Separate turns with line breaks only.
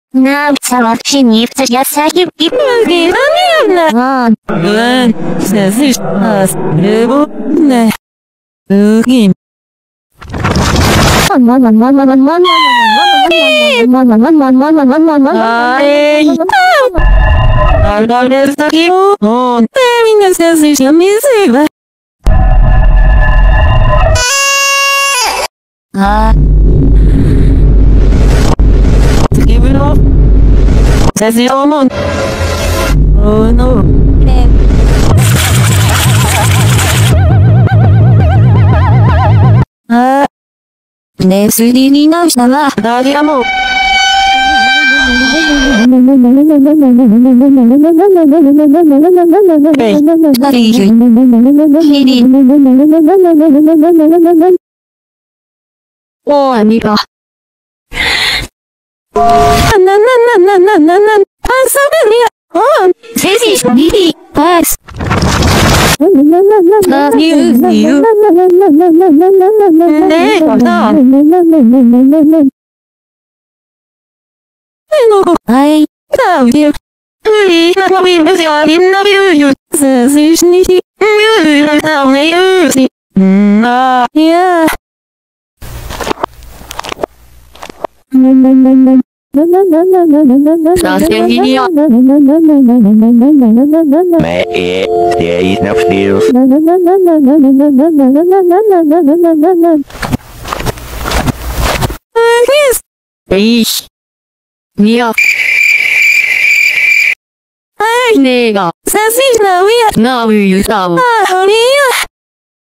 Нам сообщениться я сагиб и
наверное. Слышишь нас, любовь, другим. Он меня слышим язык. Сазиомон. Oh no.
내 술이 나오잖아.
나리야 뭐.
나리 히리. 아니가.
나나나나나나나 한사람이야.
셋이 미리 봤어.
네, 맞아.
아이,
나우디요. 나비 무시와 인나비유. 스시니시. 유유 나오네유시. 야.
Соседи.
Здесь на встил.
Ixi. Nia. Ai, nega.
사실 나위야.
나 우유 사오.
아니야.